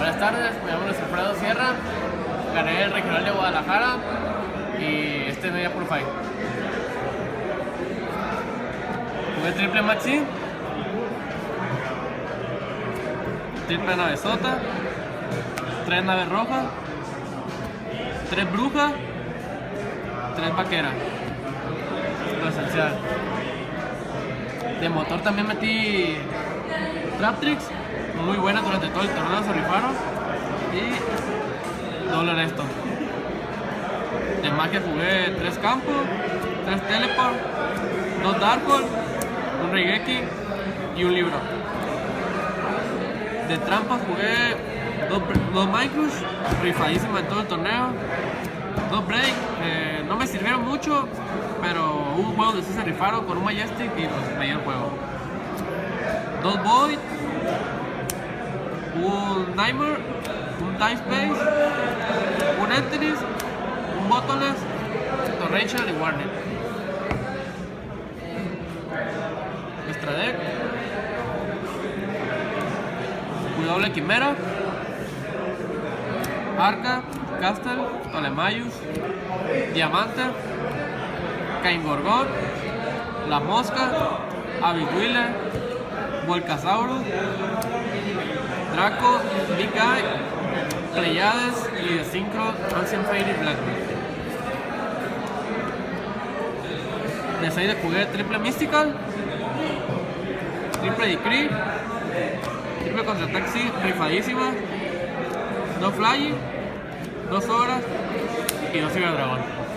Buenas tardes, me llamo Luis Alfredo Sierra, gané el regional de Guadalajara y este media por fight. Jugué triple maxi, triple nave sota, 3 naves rojas, 3 brujas, 3 vaqueras, lo esencial. De motor también metí Traptrix, muy buena durante todo el torneo, se rifaron, y doble honesto. De magia jugué 3 campos, 3 teleport, 2 darkhold, un Raigeki y un libro. De trampas jugué 2 Micros, rifadísima en todo el torneo, 2 break, no me sirvieron mucho, pero hubo un juego donde sí se rifaron con un Majestic y pues me dio el juego. 2 Void, un Nightmare, un Time Space, un Entities, un Bottleness, Torrential y Warning. Extra deck, doble Quimera, Arca, Castle, Tolemaios, Diamante, Caingorgón, La Mosca, Abiduile, Volcasaurus, Draco, Big Eye, Pleiades y de Synchro, Ancient Fate y Blackbeard. De 6 jugué triple Mystical, triple Decree, triple Contraataque, sí, rifadísima, 2 Flying, 2 Horas y 2 Cyber Dragón.